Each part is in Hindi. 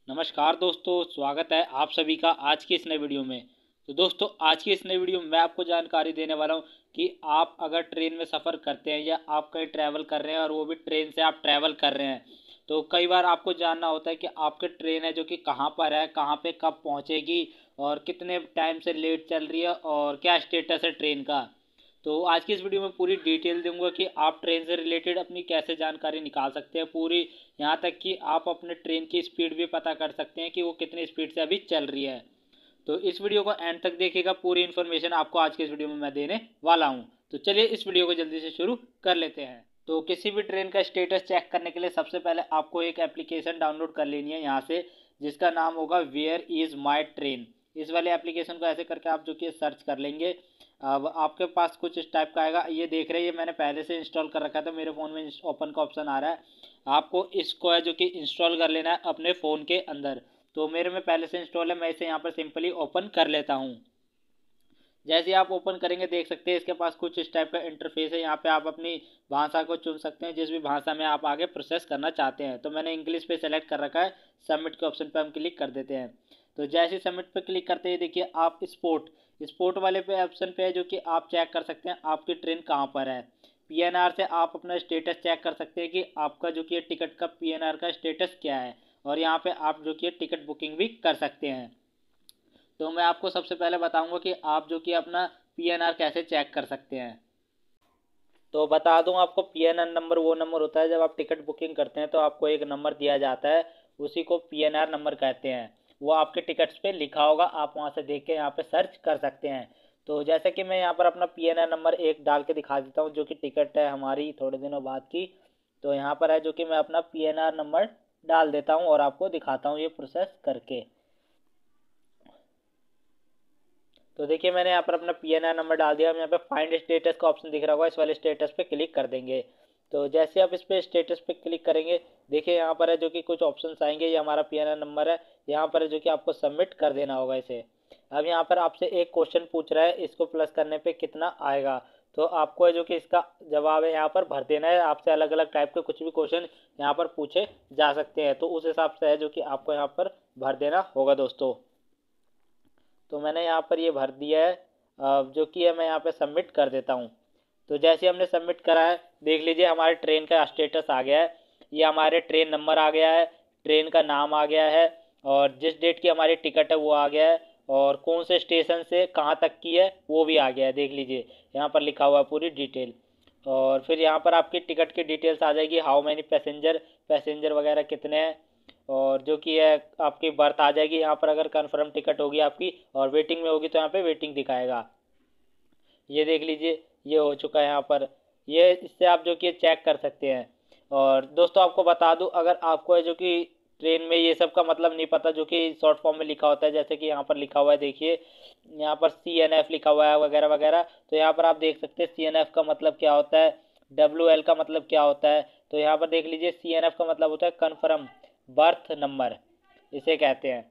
नमस्कार दोस्तों, स्वागत है आप सभी का आज की इस नए वीडियो में। तो दोस्तों, आज की इस नई वीडियो में मैं आपको जानकारी देने वाला हूं कि आप अगर ट्रेन में सफ़र करते हैं या आप कहीं ट्रैवल कर रहे हैं और वो भी ट्रेन से आप ट्रैवल कर रहे हैं, तो कई बार आपको जानना होता है कि आपकी ट्रेन है जो कि कहाँ पर है, कहाँ पे कब पहुँचेगी और कितने टाइम से लेट चल रही है और क्या स्टेटस है ट्रेन का। तो आज की इस वीडियो में पूरी डिटेल दूंगा कि आप ट्रेन से रिलेटेड अपनी कैसे जानकारी निकाल सकते हैं पूरी, यहाँ तक कि आप अपने ट्रेन की स्पीड भी पता कर सकते हैं कि वो कितनी स्पीड से अभी चल रही है। तो इस वीडियो को एंड तक देखिएगा, पूरी इन्फॉर्मेशन आपको आज के इस वीडियो में मैं देने वाला हूँ। तो चलिए इस वीडियो को जल्दी से शुरू कर लेते हैं। तो किसी भी ट्रेन का स्टेटस चेक करने के लिए सबसे पहले आपको एक एप्लीकेशन डाउनलोड कर लेनी है यहाँ से, जिसका नाम होगा वेयर इज़ माई ट्रेन। इस वाले एप्लीकेशन को ऐसे करके आप जो कि सर्च कर लेंगे। अब आपके पास कुछ इस टाइप का आएगा, ये देख रहे हैं, ये मैंने पहले से इंस्टॉल कर रखा था, मेरे फ़ोन में ओपन का ऑप्शन आ रहा है। आपको इसको है जो कि इंस्टॉल कर लेना है अपने फ़ोन के अंदर। तो मेरे में पहले से इंस्टॉल है, मैं इसे यहाँ पर सिंपली ओपन कर लेता हूँ। जैसे ही आप ओपन करेंगे देख सकते हैं इसके पास कुछ इस टाइप का इंटरफेस है। यहाँ पे आप अपनी भाषा को चुन सकते हैं, जिस भी भाषा में आप आगे प्रोसेस करना चाहते हैं। तो मैंने इंग्लिश पे सेलेक्ट कर रखा है, सबमिट के ऑप्शन पे हम क्लिक कर देते हैं। तो जैसे ही सबमिट पे क्लिक करते हैं देखिए आप स्पोर्ट वाले पे ऑप्शन पे है जो कि आप चेक कर सकते हैं आपकी ट्रेन कहाँ पर है। पीएनआर से आप अपना स्टेटस चेक कर सकते हैं कि आपका जो कि टिकट का पीएनआर का स्टेटस क्या है, और यहाँ पे आप जो कि टिकट बुकिंग भी कर सकते हैं। तो मैं आपको सबसे पहले बताऊंगा कि आप जो कि अपना पीएनआर कैसे चेक कर सकते हैं। तो बता दूं आपको, पीएनआर नंबर वो नंबर होता है जब आप टिकट बुकिंग करते हैं तो आपको एक नंबर दिया जाता है, उसी को पीएनआर नंबर कहते हैं। वो आपके टिकट्स पे लिखा होगा, आप वहां से देख के यहाँ पे सर्च कर सकते हैं। तो जैसे कि मैं यहाँ पर अपना पीएनआर नंबर एक डाल के दिखा देता हूँ, जो कि टिकट है हमारी थोड़े दिनों बाद की। तो यहाँ पर है जो कि मैं अपना पीएनआर नंबर डाल देता हूँ और आपको दिखाता हूँ ये प्रोसेस करके। तो देखिए मैंने यहाँ पर अपना पीएनआर नंबर डाल दिया। हम यहाँ पे फाइंड स्टेटस का ऑप्शन दिख रहा होगा, इस वाले स्टेटस पे क्लिक कर देंगे। तो जैसे आप इस पे स्टेटस पे क्लिक करेंगे देखिए यहाँ पर है जो कि कुछ ऑप्शंस आएंगे, ये हमारा पीएनआर नंबर है। यहाँ पर है जो कि आपको सबमिट कर देना होगा इसे। अब यहाँ पर आपसे एक क्वेश्चन पूछ रहा है, इसको प्लस करने पे कितना आएगा। तो आपको है जो कि इसका जवाब है यहाँ पर भर देना है। आपसे अलग अलग टाइप के कुछ भी क्वेश्चन यहाँ पर पूछे जा सकते हैं, तो उस हिसाब से है जो कि आपको यहाँ पर भर देना होगा दोस्तों। तो मैंने यहाँ पर ये भर दिया है, जो कि है मैं यहाँ पे सबमिट कर देता हूँ। तो जैसे हमने सबमिट करा है देख लीजिए हमारे ट्रेन का स्टेटस आ गया है। ये हमारे ट्रेन नंबर आ गया है, ट्रेन का नाम आ गया है, और जिस डेट की हमारी टिकट है वो आ गया है, और कौन से स्टेशन से कहाँ तक की है वो भी आ गया है। देख लीजिए यहाँ पर लिखा हुआ है पूरी डिटेल। और फिर यहाँ पर आपकी टिकट की डिटेल्स आ जाएगी, हाउ मैनी पैसेंजर, पैसेंजर वगैरह कितने हैं, और जो कि है आपकी बर्थ आ जाएगी यहाँ पर अगर कंफर्म टिकट होगी आपकी, और वेटिंग में होगी तो यहाँ पे वेटिंग दिखाएगा। ये देख लीजिए ये हो चुका है यहाँ पर। ये इससे आप जो कि चेक कर सकते हैं। और दोस्तों आपको बता दूं, अगर आपको है जो कि ट्रेन में ये सब का मतलब नहीं पता, जो कि शॉर्ट फॉर्म में लिखा होता है, जैसे कि यहाँ पर लिखा हुआ है देखिए, यहाँ पर CNF लिखा हुआ है वगैरह वगैरह। तो यहाँ पर आप देख सकते हैं CNF का मतलब क्या होता है, WL का मतलब क्या होता है। तो यहाँ पर देख लीजिए CNF का मतलब होता है कन्फर्म बर्थ नंबर, इसे कहते हैं।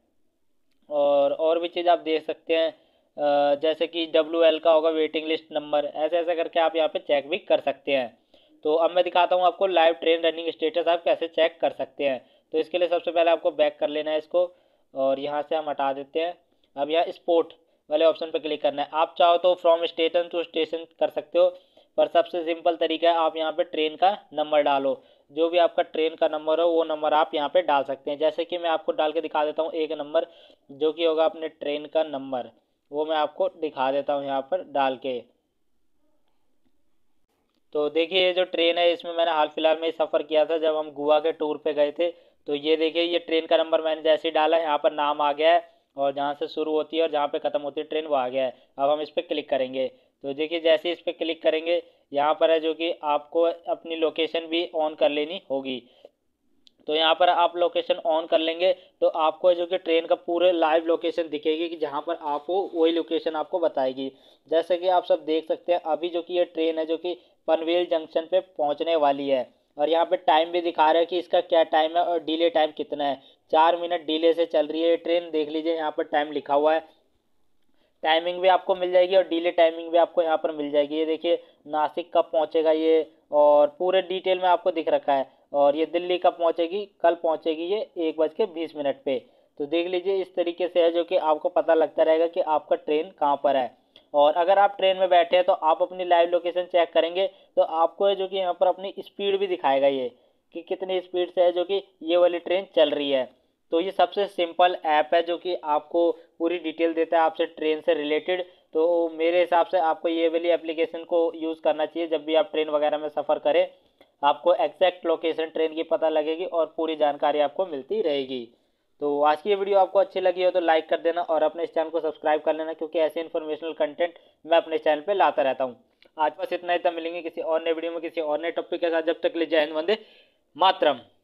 और भी चीज़ आप देख सकते हैं, जैसे कि WL का होगा वेटिंग लिस्ट नंबर, ऐसे ऐसे करके आप यहाँ पे चेक भी कर सकते हैं। तो अब मैं दिखाता हूँ आपको लाइव ट्रेन रनिंग स्टेटस आप कैसे चेक कर सकते हैं। तो इसके लिए सबसे पहले आपको बैक कर लेना है इसको, और यहाँ से हम हटा देते हैं। अब यहाँ स्पोर्ट वाले ऑप्शन पर क्लिक करना है। आप चाहो तो फ्रॉम स्टेशन टू स्टेशन कर सकते हो, पर सबसे सिंपल तरीका है आप यहाँ पे ट्रेन का नंबर डालो। जो भी आपका ट्रेन का नंबर हो वो नंबर आप यहाँ पे डाल सकते हैं। जैसे कि मैं आपको डाल के दिखा देता हूँ एक नंबर, जो कि होगा अपने ट्रेन का नंबर, वो मैं आपको दिखा देता हूँ यहाँ पर डाल के। तो देखिए ये जो ट्रेन है इसमें मैंने हाल फिलहाल में सफ़र किया था जब हम गोवा के टूर पे गए थे। तो ये देखिए ये ट्रेन का नंबर मैंने जैसे ही डाला यहाँ पर नाम आ गया है, और जहाँ से शुरू होती है और जहाँ पे ख़त्म होती है ट्रेन वो आ गया है। अब हम इस पर क्लिक करेंगे। तो देखिए जैसे ही इस पर क्लिक करेंगे यहाँ पर है जो कि आपको अपनी लोकेशन भी ऑन कर लेनी होगी। तो यहाँ पर आप लोकेशन ऑन कर लेंगे तो आपको जो कि ट्रेन का पूरे लाइव लोकेशन दिखेगी, कि जहाँ पर आप हो वही लोकेशन आपको बताएगी। जैसे कि आप सब देख सकते हैं अभी जो कि ये ट्रेन है जो कि पनवेल जंक्शन पे पहुँचने वाली है, और यहाँ पे टाइम भी दिखा रहा है कि इसका क्या टाइम है और डिले टाइम कितना है। 4 मिनट डिले से चल रही है ये ट्रेन, देख लीजिए यहाँ पर टाइम लिखा हुआ है। टाइमिंग भी आपको मिल जाएगी और डिले टाइमिंग भी आपको यहाँ पर मिल जाएगी। ये देखिए नासिक कब पहुँचेगा ये, और पूरे डिटेल में आपको दिख रखा है। और ये दिल्ली कब पहुंचेगी, कल पहुंचेगी ये 1:20 पे। तो देख लीजिए इस तरीके से है जो कि आपको पता लगता रहेगा कि आपका ट्रेन कहाँ पर है। और अगर आप ट्रेन में बैठे हैं तो आप अपनी लाइव लोकेशन चेक करेंगे तो आपको है जो कि यहाँ पर अपनी स्पीड भी दिखाएगा ये कि कितनी स्पीड से है जो कि ये वाली ट्रेन चल रही है। तो ये सबसे सिंपल ऐप है जो कि आपको पूरी डिटेल देता है आपसे ट्रेन से रिलेटेड। तो मेरे हिसाब से आपको ये वाली एप्लीकेशन को यूज़ करना चाहिए जब भी आप ट्रेन वगैरह में सफ़र करें। आपको एग्जैक्ट लोकेशन ट्रेन की पता लगेगी और पूरी जानकारी आपको मिलती रहेगी। तो आज की ये वीडियो आपको अच्छी लगी हो तो लाइक कर देना और अपने इस चैनल को सब्सक्राइब कर लेना, क्योंकि ऐसे इन्फॉर्मेशनल कंटेंट मैं अपने चैनल पे लाता रहता हूँ। आज बस इतना ही था, मिलेंगे किसी और नए वीडियो में किसी और नए टॉपिक के साथ। जब तक ले जय हिंद, वंदे मातरम।